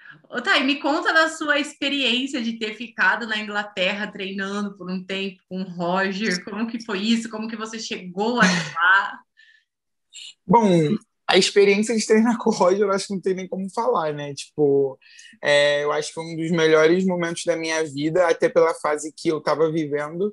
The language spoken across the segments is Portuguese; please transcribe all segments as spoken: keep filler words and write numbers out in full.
Ô, Thay, me conta da sua experiência de ter ficado na Inglaterra treinando por um tempo com o Roger. Como que foi isso? Como que você chegou até lá? Bom, a experiência de treinar com o Roger, eu acho que não tem nem como falar, né? Tipo, é, eu acho que foi um dos melhores momentos da minha vida, até pela fase que eu estava vivendo.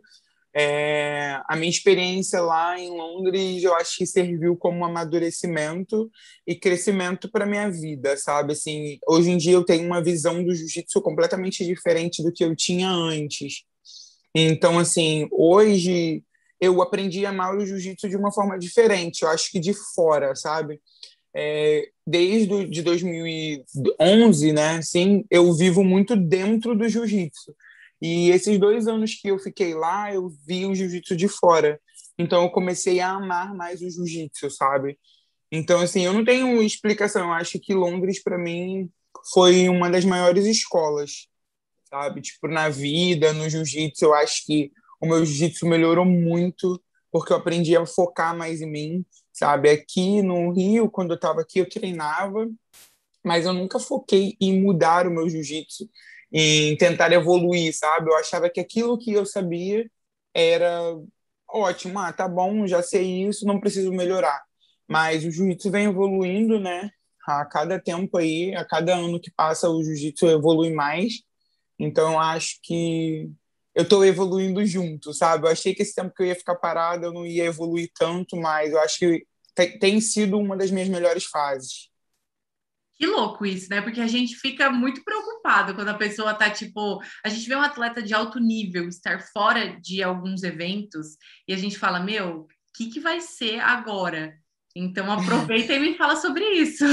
É, a minha experiência lá em Londres, eu acho que serviu como um amadurecimento e crescimento para minha vida, sabe? Assim, hoje em dia eu tenho uma visão do jiu-jitsu completamente diferente do que eu tinha antes. Então, assim, hoje eu aprendi a amar o jiu-jitsu de uma forma diferente, eu acho que de fora, sabe? É, desde do, de dois mil e onze, né, assim, eu vivo muito dentro do jiu-jitsu. E esses dois anos que eu fiquei lá, eu vi o jiu-jitsu de fora. Então eu comecei a amar mais o jiu-jitsu, sabe? Então, assim, eu não tenho explicação. Eu acho que Londres, para mim, foi uma das maiores escolas, sabe? Tipo, na vida, no jiu-jitsu, eu acho que o meu jiu-jitsu melhorou muito porque eu aprendi a focar mais em mim, sabe? Aqui no Rio, quando eu estava aqui, eu treinava, mas eu nunca foquei em mudar o meu jiu-jitsu, em tentar evoluir, sabe? Eu achava que aquilo que eu sabia era ótimo, ah, tá bom, já sei isso, não preciso melhorar. Mas o jiu-jitsu vem evoluindo, né? A cada tempo aí, a cada ano que passa, o jiu-jitsu evolui mais. Então, eu acho que eu estou evoluindo junto, sabe? Eu achei que esse tempo que eu ia ficar parado, eu não ia evoluir tanto, mas eu acho que tem, tem sido uma das minhas melhores fases. Que louco isso, né? Porque a gente fica muito preocupado quando a pessoa tá, tipo, a gente vê um atleta de alto nível estar fora de alguns eventos e a gente fala, meu, o que que vai ser agora? Então aproveita e me fala sobre isso.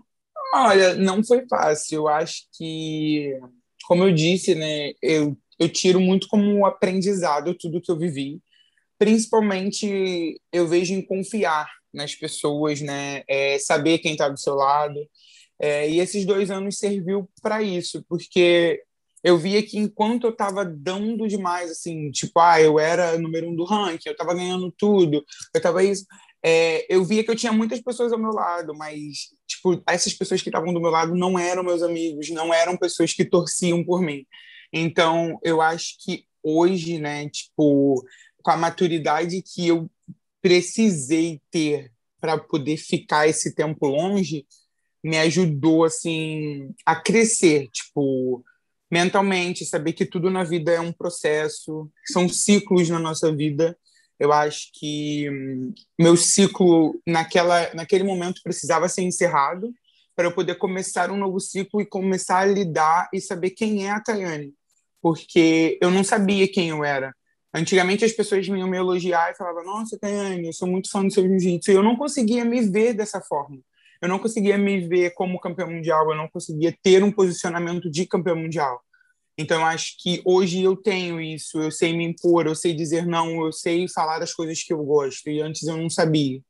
Olha, não foi fácil. Eu acho que, como eu disse, né, eu, eu tiro muito como aprendizado tudo que eu vivi. Principalmente, eu vejo em confiar nas pessoas, né, é, saber quem está do seu lado. É, e esses dois anos serviu para isso, porque eu via que enquanto eu estava dando demais, assim, tipo, ah, eu era número um do ranking, eu estava ganhando tudo, eu estava isso, é, eu via que eu tinha muitas pessoas ao meu lado, mas, tipo, essas pessoas que estavam do meu lado não eram meus amigos, não eram pessoas que torciam por mim. Então, eu acho que hoje, né, tipo, com a maturidade que eu precisei ter para poder ficar esse tempo longe, me ajudou assim a crescer, tipo, mentalmente, saber que tudo na vida é um processo, são ciclos na nossa vida. Eu acho que hum, meu ciclo naquela naquele momento precisava ser encerrado para eu poder começar um novo ciclo e começar a lidar e saber quem é a Tayane, porque eu não sabia quem eu era. Antigamente as pessoas vinham me elogiar e falavam: Nossa, Tayane, eu sou muito fã do seu jiu-jitsu. E eu não conseguia me ver dessa forma. Eu não conseguia me ver como campeão mundial, eu não conseguia ter um posicionamento de campeão mundial. Então, eu acho que hoje eu tenho isso, eu sei me impor, eu sei dizer não, eu sei falar as coisas que eu gosto, e antes eu não sabia.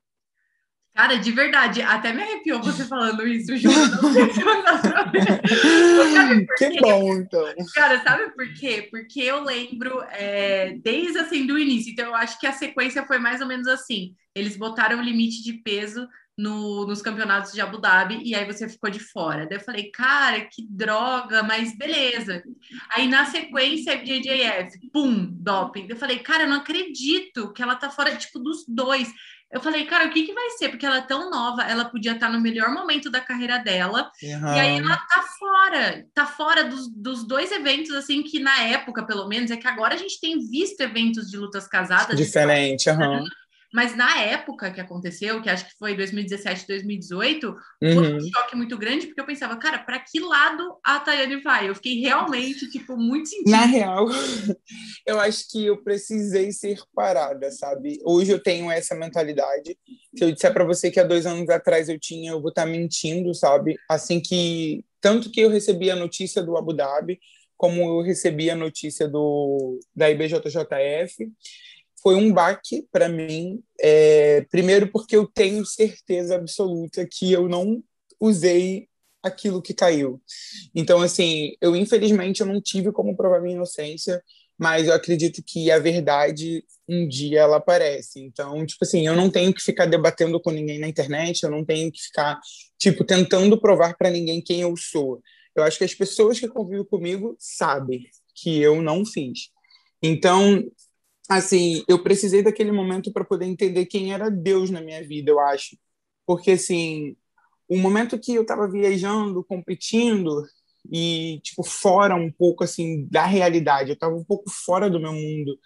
Cara, de verdade, até me arrepiou você falando isso, juro. Não sei se vai dar pra ver. Sabe por Que quê? bom, então. Cara, sabe por quê? Porque eu lembro é, desde assim do início. Então, eu acho que a sequência foi mais ou menos assim. Eles botaram o limite de peso no, nos campeonatos de Abu Dhabi e aí você ficou de fora. Daí eu falei, cara, que droga, mas beleza. Aí na sequência, J J F, pum, doping. Eu falei, cara, eu não acredito que ela tá fora, tipo, dos dois. Eu falei, cara, o que que vai ser? Porque ela é tão nova, ela podia estar no melhor momento da carreira dela. E aí Uhum. tá fora, tá fora dos, dos dois eventos, assim, que na época, pelo menos, é que agora a gente tem visto eventos de lutas casadas, de Diferente, uhum. mas na época que aconteceu, que acho que foi dois mil e dezessete, dois mil e dezoito, foi um Uhum. choque muito grande, porque eu pensava, cara, para que lado a Tayane vai? Eu fiquei realmente, tipo, muito Na sentido. real, eu acho que eu precisei ser parada, sabe? Hoje eu tenho essa mentalidade. Se eu disser para você que há dois anos atrás eu tinha, eu vou estar mentindo, sabe? Assim que tanto que eu recebi a notícia do Abu Dhabi, como eu recebi a notícia do da I B J J F, foi um baque para mim. É, primeiro porque eu tenho certeza absoluta que eu não usei aquilo que caiu. Então, assim, eu infelizmente eu não tive como provar minha inocência, mas eu acredito que a verdade um dia ela aparece. Então, tipo assim, eu não tenho que ficar debatendo com ninguém na internet, eu não tenho que ficar tipo tentando provar para ninguém quem eu sou. eu acho que as pessoas que convivem comigo sabem que eu não fiz. Então, assim, eu precisei daquele momento para poder entender quem era Deus na minha vida, eu acho. Porque, assim, o momento que eu estava viajando, competindo, e, tipo, fora um pouco, assim, da realidade, eu estava um pouco fora do meu mundo,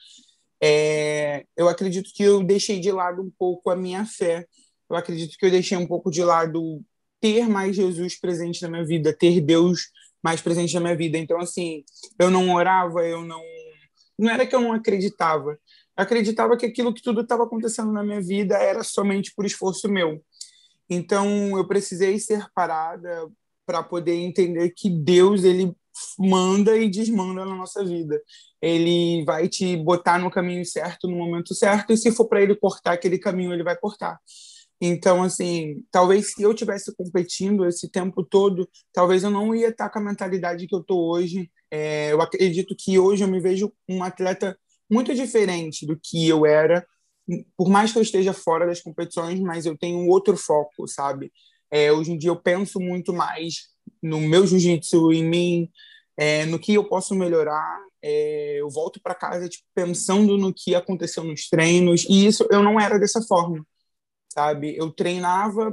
é, eu acredito que eu deixei de lado um pouco a minha fé. Eu acredito que eu deixei um pouco de lado ter mais Jesus presente na minha vida, ter Deus mais presente na minha vida. Então, assim, eu não orava, eu não... Não era que eu não acreditava. Eu acreditava que aquilo que tudo estava acontecendo na minha vida era somente por esforço meu. Então, eu precisei ser parada para poder entender que Deus, ele manda e desmanda na nossa vida. Ele vai te botar no caminho certo, no momento certo, e se for para ele cortar aquele caminho, ele vai cortar. Então, assim, talvez se eu tivesse competindo esse tempo todo, talvez eu não ia estar com a mentalidade que eu estou hoje. É, eu acredito que hoje eu me vejo um atleta muito diferente do que eu era, por mais que eu esteja fora das competições, mas eu tenho um outro foco, sabe? É, hoje em dia eu penso muito mais no meu jiu-jitsu, em mim, é, no que eu posso melhorar. É, eu volto para casa tipo, pensando no que aconteceu nos treinos, e isso eu não era dessa forma, sabe? Eu treinava,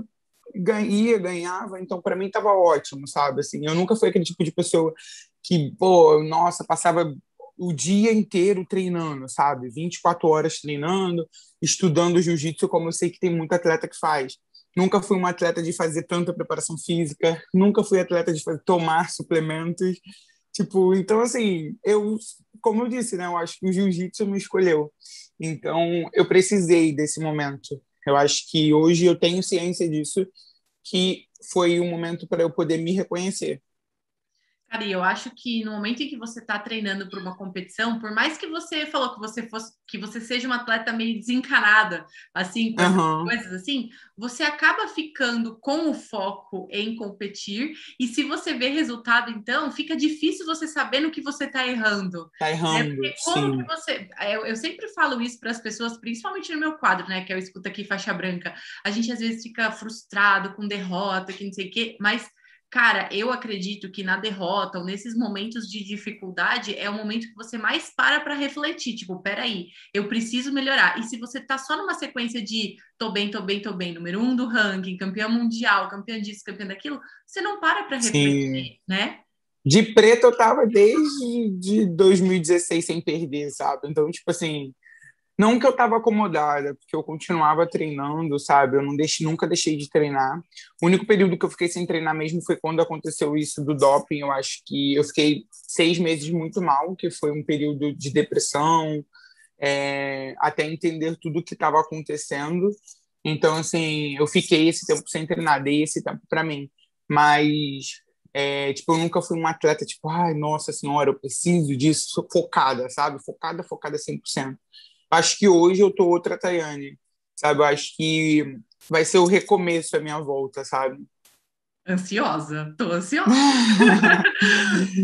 ia, ganhava, então para mim estava ótimo, sabe? Assim, eu nunca fui aquele tipo de pessoa que, pô, nossa, passava o dia inteiro treinando, sabe? vinte e quatro horas treinando, estudando jiu-jitsu, como eu sei que tem muito atleta que faz. Nunca fui uma atleta de fazer tanta preparação física, nunca fui atleta de fazer, tomar suplementos. Tipo, então, assim, eu, como eu disse, né? Eu acho que o jiu-jitsu me escolheu. Então, eu precisei desse momento. Eu acho que hoje eu tenho ciência disso, que foi um momento para eu poder me reconhecer. Cara, e eu acho que no momento em que você está treinando para uma competição, por mais que você falou que você fosse, que você seja uma atleta meio desencanada, assim, com essas Uhum. coisas assim, você acaba ficando com o foco em competir, e se você vê resultado, então, fica difícil você saber no que você está errando. Tá Né? errando, Porque como que sim. você. Eu, eu sempre falo isso para as pessoas, principalmente no meu quadro, né? Que é o Escuta Aqui Faixa Branca. A gente às vezes fica frustrado com derrota, que não sei o quê, mas. Cara, eu acredito que na derrota ou nesses momentos de dificuldade é o momento que você mais para para refletir. Tipo, peraí, eu preciso melhorar. E se você tá só numa sequência de tô bem, tô bem, tô bem, número um do ranking, campeão mundial, campeão disso, campeão daquilo, você não para para Sim. refletir, né? De preto eu tava desde de dois mil e dezesseis sem perder, sabe? Então, tipo assim, não que eu tava acomodada, porque eu continuava treinando, sabe? Eu não deixei, nunca deixei de treinar. O único período que eu fiquei sem treinar mesmo foi quando aconteceu isso do doping. Eu acho que eu fiquei seis meses muito mal, que foi um período de depressão, é, até entender tudo o que estava acontecendo. Então, assim, eu fiquei esse tempo sem treinar, dei esse tempo para mim. Mas, é, tipo, eu nunca fui uma atleta, tipo, ai, nossa senhora, eu preciso disso, sou focada, sabe? Focada, focada cem por cento. Acho que hoje eu tô outra Tayane, sabe? Eu acho que vai ser o recomeço a minha volta, sabe? Ansiosa, tô ansiosa.